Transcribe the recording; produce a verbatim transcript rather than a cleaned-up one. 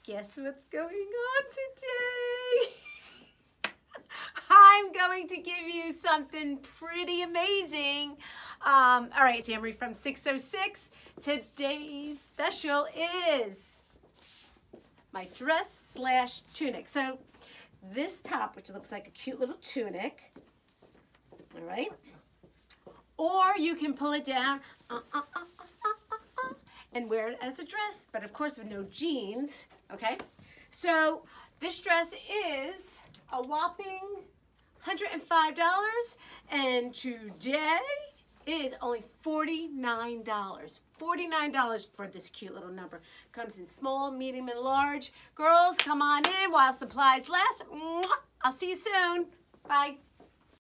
guess what's going on today? I'm going to give you something pretty amazing. Um, all right, it's Anne-Marie from six oh six. Today's special is my dress slash tunic. So this top, which looks like a cute little tunic, all right? Or you can pull it down uh, uh, uh, uh, uh, uh, and wear it as a dress, but of course with no jeans, okay? So this dress is a whopping one hundred five dollars, and today is only forty-nine dollars. forty-nine dollars for this cute little number. Comes in small, medium, and large. Girls, come on in while supplies last. I'll see you soon. Bye.